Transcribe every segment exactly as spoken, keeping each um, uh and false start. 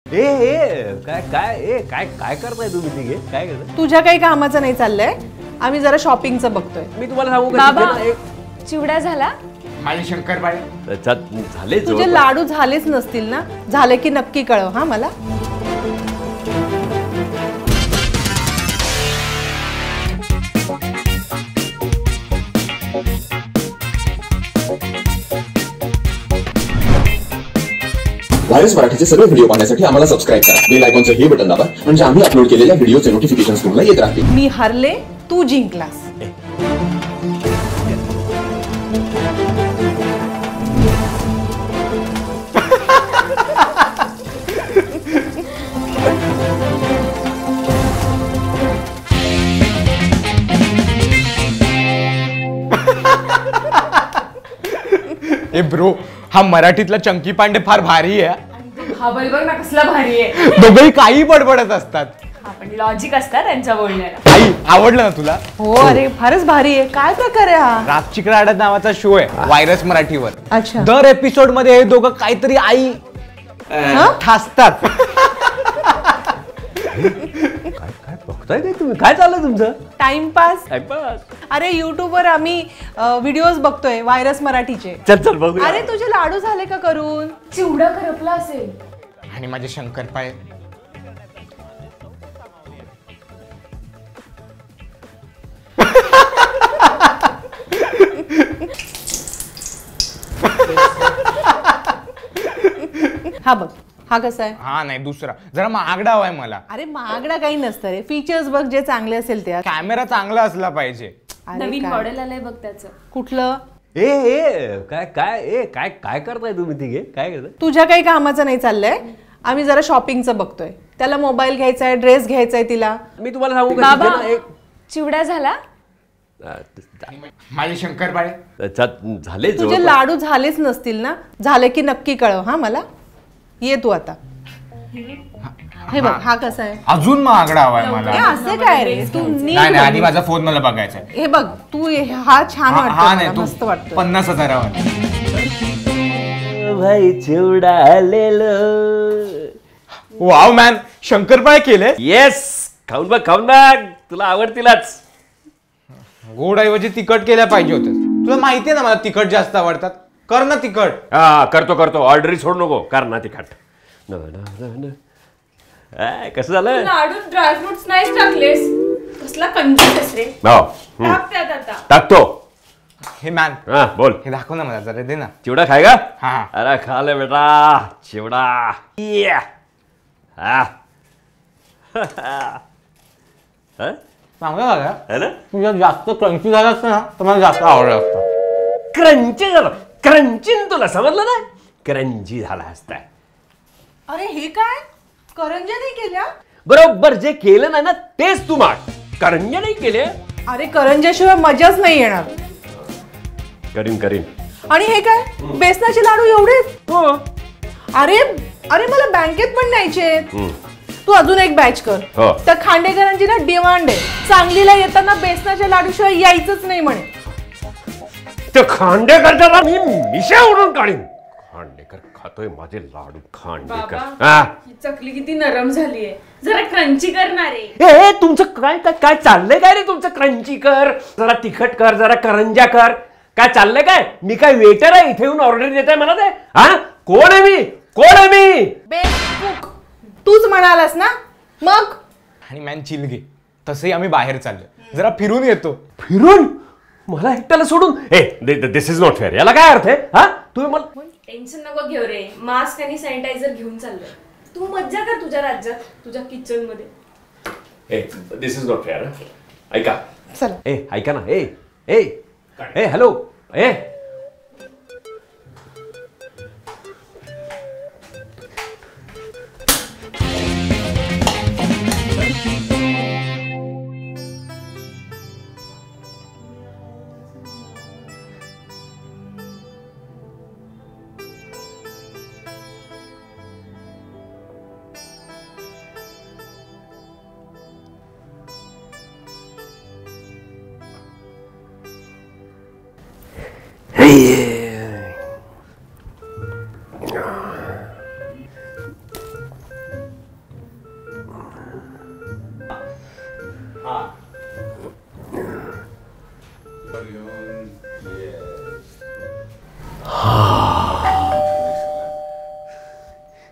ए ए काय काय ए काय काय करताय तुम्ही तिघे? काय करताय? तुझ्या काही कामाचं नाही चाललंय. आम्ही जरा शॉपिंगचं बघतोय. मी तुम्हाला सांगू का बाबा, एक चिवडा झाला? माझे शंकरपाळे त्याच्यात झाले तुझे लाडू झालेच नसतील ना? झाले की नक्की कळव हा मला. व्हायरस मराठीचे सर्व व्हिडिओ पाहण्यासाठी आम्हाला सबस्क्राईब करा. बेल आयकॉनचं हे बटन दाबा म्हणजे आम्ही अपलोड केलेल्या व्हिडिओचे नोटिफिकेशन्स तुम्हाला येत राहतील. मी हरले, तू जिंकलास. ए ब्रो, हा मराठीतला चंकी पांडे फार भारी आहे. हा बघ ना कसला भारी आहे. दोघेही काही बडबडत असतात. आपण लॉजिक असतात त्यांच्या बोलण्याला. आई, आवडलं ना तुला? हो अरे फारच भारी आहे. काय प्रकार आहे हा? राजचिकडे आडत नावाचा शो आहे व्हायरस मराठीवर. अच्छा. दर एपिसोड मध्ये हे दोघं काहीतरी आई ठासतात. काय बघताय काय तुम्ही? काय चाललंय तुमचं? टाइमपास. टाइमपास. अरे युट्यूब वर आम्ही व्हिडिओज बघतोय व्हायरस मराठीचे. चल चल बघू. अरे तुझे लाडू झाले का करून? चिवडा करपला असेल. आणि माझे शंकरपाळे हा बघ, हा कसा आहे? हा नाही दुसरा जरा महागडा हवाय मला. अरे महागडा काही नसतं रे. फीचर्स बघ जे चांगले असेल ते. कॅमेरा चांगला असला पाहिजे. अरे नवीन काय? मॉडेल आलंय बघ त्याचं. कुठलं? ए ए काय काय ए काय काय करताय तुम्ही तिघे? काय करताय? तुझ्या काही कामाचं नाही चाललंय. आम्ही जरा शॉपिंगचं बघतोय. त्याला मोबाईल घ्यायचा आहे, ड्रेस घ्यायचा आहे तिला. मी तुम्हाला सांगू का बाबा, तिघे ना एक चिवडा झाला? माझे शंकरपाळे त्याच्यात झाले तुझे लाडू झालेच नसतील ना? झाले की नक्की कळव हा मला. ये तू आता. हे बघ, हा कसा आहे? अजून महागडा हवाय हे मला. असे काय रे? तू नीट नाही नाही, आधी बघ. माझा फोन मला बघायचा आहे. हे बघ तू ये- हा छान हा हा नाही, वाटतो, मस्त तू वाटतो. पन्नास हजारावर. भाई चिवडा आलेलो. वाव मॅन, शंकरपाळे केले. येस, खाऊन बघ खाऊन बघ, तुला आवडतीलच. गोड ऐवजी तिखट केल्या पाहिजे होते. तुला माहितीये ना मला तिखट जास्त आवडतात. कर ना तिखट. हा करतो करतो. ऑर्डर सोड नको, कर ना तिखट. न, न, न, न. आ, कसं झालं? लाडूत ड्रायफ्रुट्स नाहीच टाकलेस. कसला कंजूस रे. हो हम्म. टाक त्यात आता. टाकतो. हे मॅन, हा बोल. हे दाखव ना मला जरा, दे ना. चिवडा खाएगा? हा. अरे खा ले बेटा चिवडा. ये. हा. हा? चांगलं झालं. है ना? तुझ्या जास्त क्रंची झालं असतं ना तर मला जास्त आवडलं असतं. क्रंची झालं. क्रंचीन तुला समजलं ना? क्रंची झाला असता. अरे हे काय? करंज्या नाही केल्या? बरोबर जे केलं नाही ना तेच तू माग. करंज्या नाही केले. अरे करंज्याशिवाय मजाच नाही येणार. करीन करीन. आणि हे काय? बेसनाचे लाडू एवढेच? हो. अरे अरे मला बँकेत पण न्यायचे. हम्म. तू अजून एक बॅच कर. हो. त्या खांडेकरांची ना डिमांड आहे. सांगलीला येताना बेसनाच्या लाडू शिवाय यायचंच नाही म्हणे. ते खांडेकरच्या मी मिशा उडून काढीन. खांडेकर खातोय माझे लाडू. खांडेकर हा. ही चकली किती नरम झालीये. जरा क्रंची करणार आहे. ए ए, तुमचं काय काय काय चाललंय काय रे? तुमचं क्रंची कर, जरा तिखट कर, जरा करंजा कर. काय चाललंय काय? मी काय वेटर आहे इथे येऊन ऑर्डर देताय मला ते? हा कोण आहे मी? कोण आहे मी? बेकुक तूच म्हणालास ना मग. आणि मॅन चिलगे, तसंही आम्ही बाहेर चाललो, जरा फिरून येतो. फिरून मला एकट्याला सोडून? ए दिस इज नॉट फेअर. याला काय अर्थ आहे? हा तुम्ही मला टेन्शन नको घेऊ रे. मास्क आणि सॅनिटायझर घेऊन चाललोय. तू मज्जा कर तुझ्या राज्यात, तुझ्या किचन मध्ये. ए दिस इज नॉट फेअर. ऐका चला. ए ऐका ना. ए ए ए हॅलो ए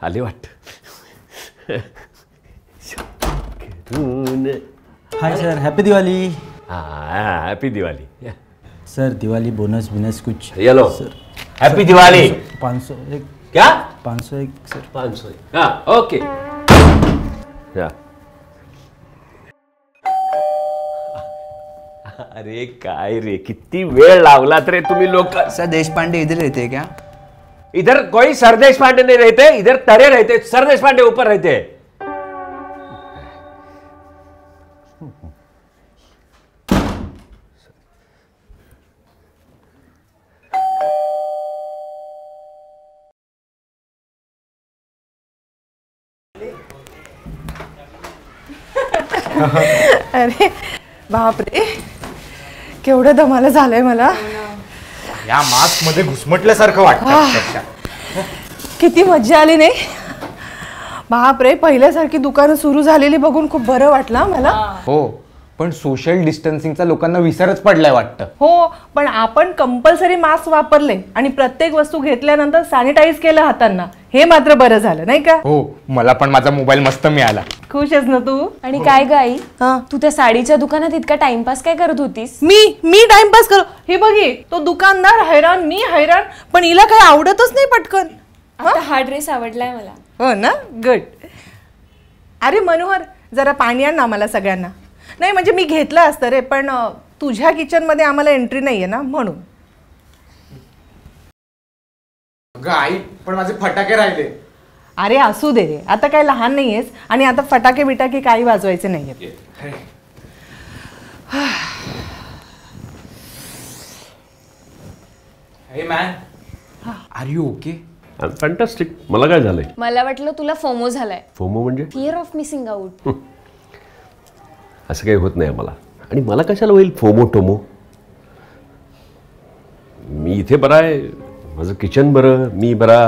आले वाटत. Hi sir, happy Diwali. हाँ happy Diwali. Sir Diwali bonus बिनस कुछ. ये लो सर हैप्पी दिवाली. पाँच सौ एक. क्या पाँच सौ एक सर. पाच सौ. हाँ ओके. अरे काय रे, किती वेळ लावलात रे तुम्ही लोक. सर देशपांडे इधर रहते हैं क्या? इधर कोई सरदेश पांडे नहीं रहते, इधर तरे रहते. सरदेश पांडे ऊपर रहते. अरे बापरे, केवढं दमाला झालंय मला. या मास्क मध्ये घुसमटल्यासारखं वाटतं. किती मज्जा आली नाही. बापरे, पहिल्यासारखी दुकानं सुरू झालेली बघून खूप बरं वाटलं मला. हो, पण सोशल डिस्टन्सिंगचा लोकांना विसरच पडलाय वाटतं. हो, पण आपण कंपल्सरी मास्क वापरले आणि प्रत्येक वस्तू घेतल्यानंतर सॅनिटाईज केलं हातांना. हे मात्र बरं झालं नाही का. हो, मला पण माझा मोबाईल मस्त मिळाला. खुश आहेस ना तू. आणि काय ग आई, हा. तू त्या साडीच्या दुकानात इतका टाइमपास काय करत होतीस? मी मी टाइमपास करू. हे बघी, तो दुकानदार हैराण, मी हैराण, पण हिला काही आवडतच नाही पटकन. आता हा ड्रेस आवडलाय मला. हो ना, गुड. अरे मनोहर, जरा पाणी आण ना आम्हाला सगळ्यांना. नाही म्हणजे मी घेतलं असतं रे, पण अ, तुझ्या किचन मध्ये आम्हाला एंट्री नाहीये ना म्हणून. आई, पण माझे फटाके राहिले. अरे असू दे रे, आता काय लहान नाहीयेस आणि आता फटाके बिटाके काही वाजवायचे नाहीयेत. Hey man, are you okay? Fantastic. मला काय झालंय? मला वाटलं तुला फोमो झालाय. फोमो म्हणजे? Fear of missing out. असं काही होत नाही मला. आणि मला कशाला होईल फोमो टोमो. मी इथे बरा आहे, माझं किचन बरं, मी बरा.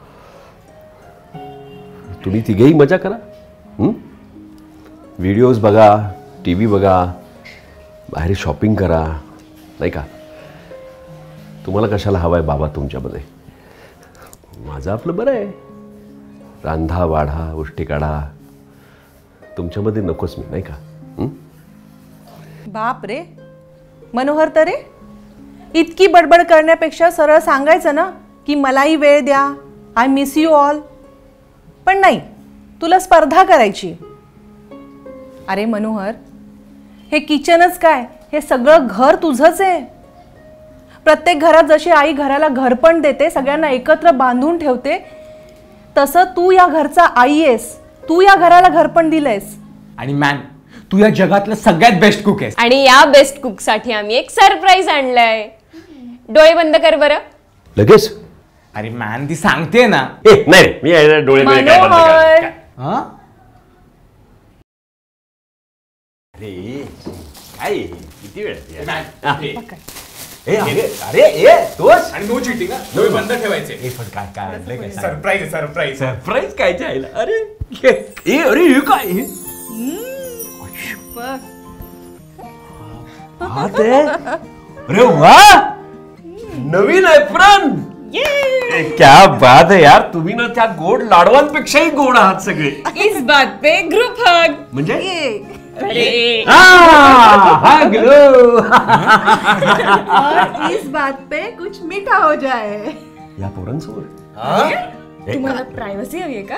तुम्ही तिघेही मजा करा. व्हिडिओज बघा, टी व्ही बघा, बाहेर शॉपिंग करा, नाही का. तुम्हाला कशाला हवा आहे बाबा तुमच्यामध्ये. माझं आपलं बरं आहे. रांधा वाढा, उष्टी काढा. तुमच्यामध्ये नकोच मी, नाही का. बाप रे मनोहर, तरे इतकी बडबड करण्यापेक्षा सरळ सांगायचं ना की मलाही वेळ द्या, आय मिस यू ऑल. पण नाही, तुला स्पर्धा करायची. अरे मनोहर, हे किचनच काय, हे सगळं घर तुझंच आहे. प्रत्येक घरात जशी आई घराला घर पण देते, सगळ्यांना एकत्र बांधून ठेवते, तसं तू या घरचा आई आहेस. तू या घराला घर पण दिलंयस. आणि मॅन, तू या जगातलं सगळ्यात बेस्ट कुक आहेस. आणि या बेस्ट कुक साठी आम्ही एक सरप्राईज आणलाय. डोळे बंद कर बरं. लगेच? अरे मॅन, ती सांगते ना. ए नाही रे, मी यायला डोळे बिळे काय बंद मनोहर. करायचे? हा? अरे काय किती वेळ आहे? मॅन, हा. हे. ए अरे अरे ए तोच. आणि नो चिटिंग, डोळे बंद ठेवायचे. ए पण काय काय आणलंय काय? सरप्राईज सरप्राईज सरप्राईज काय जायला. अरे ए अरे हे काय हे? हा ते, अरे वा, नवीन एप्रन. क्या बात है यार. तुम्ही ना त्या गोड लाडवांपेक्षाही गोड आहात सगळे. इस बात पे ग्रुप हग. म्हणजे अरे हा ग्लो. और इस बात पे कुछ मीठा हो जाए. या पोरांसमोर तुम्हाला प्रायव्हसी हवी आहे का?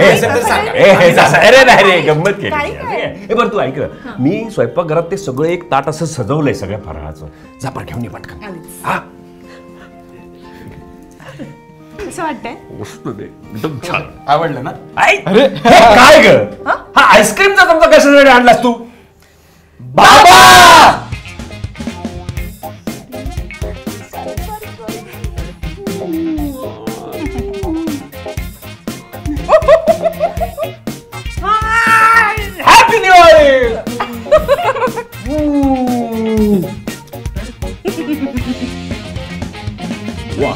अरे नाही रे, गंमत केली. काय काय? हे बरं तू ऐक, मी स्वयंपाकघरात ते सगळं एक ताट असं सजवलंय सगळ्या फराळाचं. जापर घेऊन ये पटकन. हा कसं वाटतंय? मस्त ते, एकदम छान. आवडलं ना? अरे काय ग, हा आईस्क्रीमचा चमचा कशासाठी आणलास तू? बाबा हॅपी दिवाळी. वा.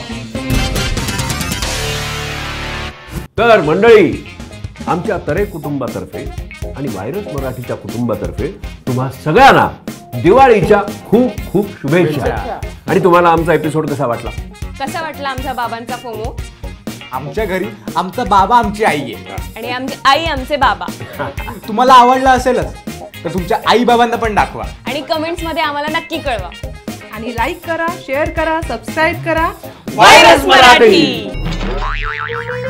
तर मंडळी, आमच्या तरे कुटुंबातर्फे आणि व्हायरस मराठीच्या कुटुंबातर्फे तुम्हा सगळ्यांना दिवाळीच्या खूप खूप शुभेच्छा. आणि तुम्हाला आमचा एपिसोड कसा वाटला? कसा वाटला आमच्या बाबांचा फोमो? आमच्या घरी आमचा बाबा आमची आई आहे आणि आमची आई आमचे बाबा. तुम्हाला आवडलं असेलच तर तुमच्या आई बाबांना पण दाखवा आणि कमेंट्स मध्ये आम्हाला नक्की कळवा. आणि लाईक करा, शेअर करा, सबस्क्राईब करा. व्हायरस मराठी.